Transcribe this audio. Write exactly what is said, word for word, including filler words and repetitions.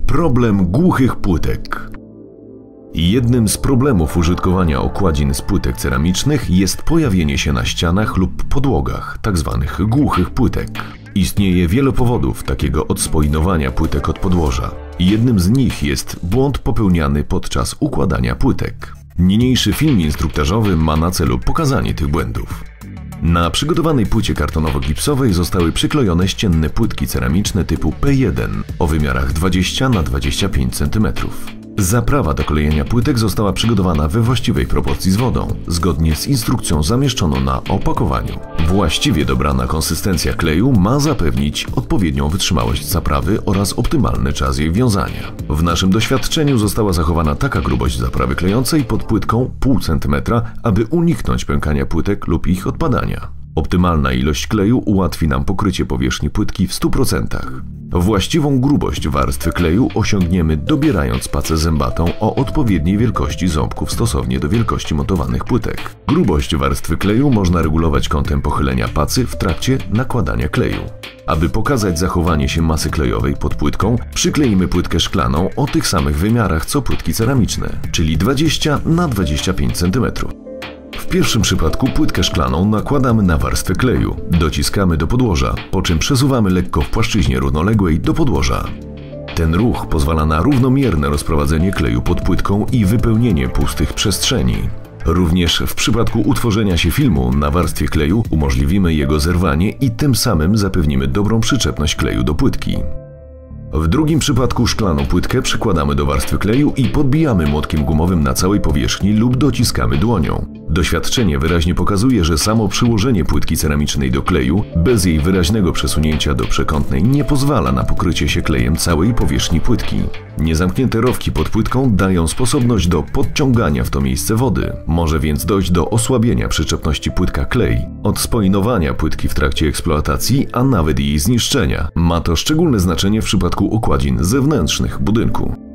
Problem głuchych płytek. Jednym z problemów użytkowania okładzin z płytek ceramicznych jest pojawienie się na ścianach lub podłogach tzw. głuchych płytek. Istnieje wiele powodów takiego odspoinowania płytek od podłoża. Jednym z nich jest błąd popełniany podczas układania płytek. Niniejszy film instruktażowy ma na celu pokazanie tych błędów. Na przygotowanej płycie kartonowo-gipsowej zostały przyklejone ścienne płytki ceramiczne typu P jeden o wymiarach dwadzieścia na dwadzieścia pięć centymetrów. Zaprawa do klejenia płytek została przygotowana we właściwej proporcji z wodą, zgodnie z instrukcją zamieszczoną na opakowaniu. Właściwie dobrana konsystencja kleju ma zapewnić odpowiednią wytrzymałość zaprawy oraz optymalny czas jej wiązania. W naszym doświadczeniu została zachowana taka grubość zaprawy klejącej pod płytką pół centymetra, aby uniknąć pękania płytek lub ich odpadania. Optymalna ilość kleju ułatwi nam pokrycie powierzchni płytki w stu procentach. Właściwą grubość warstwy kleju osiągniemy dobierając pacę zębatą o odpowiedniej wielkości ząbków stosownie do wielkości montowanych płytek. Grubość warstwy kleju można regulować kątem pochylenia pacy w trakcie nakładania kleju. Aby pokazać zachowanie się masy klejowej pod płytką, przykleimy płytkę szklaną o tych samych wymiarach co płytki ceramiczne, czyli dwadzieścia na dwadzieścia pięć centymetrów. W pierwszym przypadku płytkę szklaną nakładamy na warstwę kleju, dociskamy do podłoża, po czym przesuwamy lekko w płaszczyźnie równoległej do podłoża. Ten ruch pozwala na równomierne rozprowadzenie kleju pod płytką i wypełnienie pustych przestrzeni. Również w przypadku utworzenia się filmu na warstwie kleju umożliwimy jego zerwanie i tym samym zapewnimy dobrą przyczepność kleju do płytki. W drugim przypadku szklaną płytkę przykładamy do warstwy kleju i podbijamy młotkiem gumowym na całej powierzchni lub dociskamy dłonią. Doświadczenie wyraźnie pokazuje, że samo przyłożenie płytki ceramicznej do kleju bez jej wyraźnego przesunięcia do przekątnej nie pozwala na pokrycie się klejem całej powierzchni płytki. Niezamknięte rowki pod płytką dają sposobność do podciągania w to miejsce wody. Może więc dojść do osłabienia przyczepności płytka-klej, odspoinowania płytki w trakcie eksploatacji, a nawet jej zniszczenia. Ma to szczególne znaczenie w przypadku okładzin zewnętrznych budynku.